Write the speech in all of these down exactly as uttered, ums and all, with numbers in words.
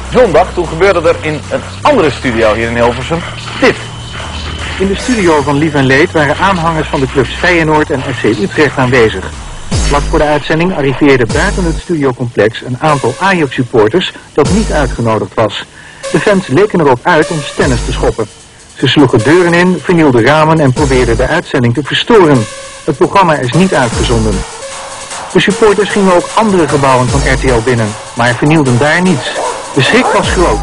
zondag, toen gebeurde er in een andere studio hier in Hilversum dit. In de studio van Lief en Leed waren aanhangers van de clubs Feyenoord en F C Utrecht aanwezig. Vlak voor de uitzending arriveerde buiten het studiocomplex een aantal Ajax-supporters dat niet uitgenodigd was. De fans leken erop uit om stennis te schoppen. Ze sloegen deuren in, vernielden ramen en probeerden de uitzending te verstoren. Het programma is niet uitgezonden. De supporters gingen ook andere gebouwen van R T L binnen, maar vernielden daar niets. De schrik was groot.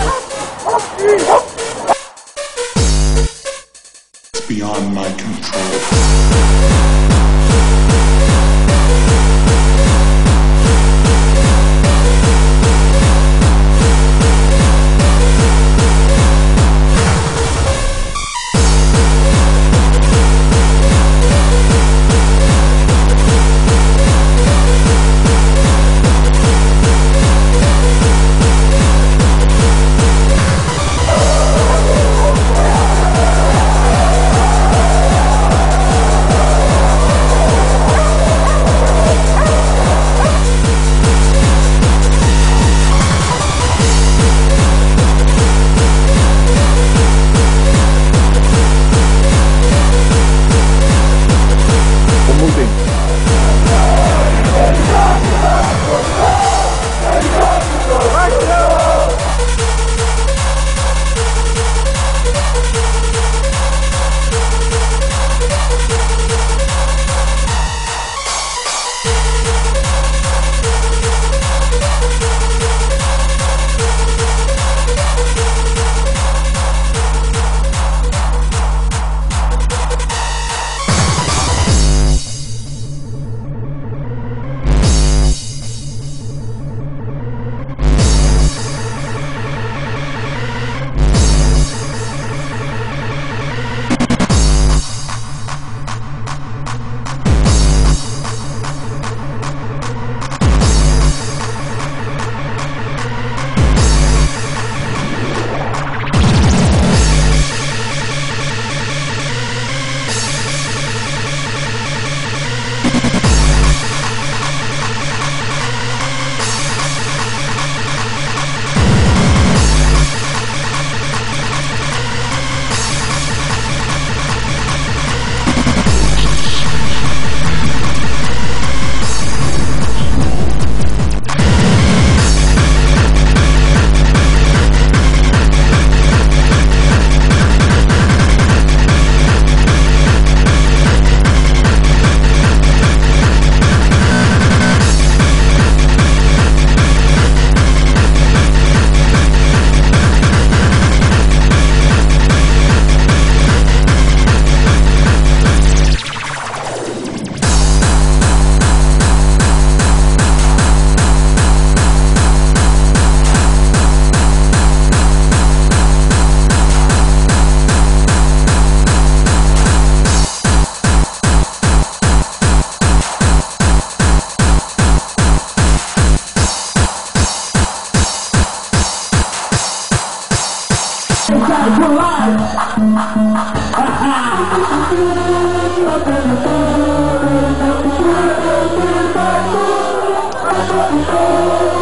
It's beyond my control. We're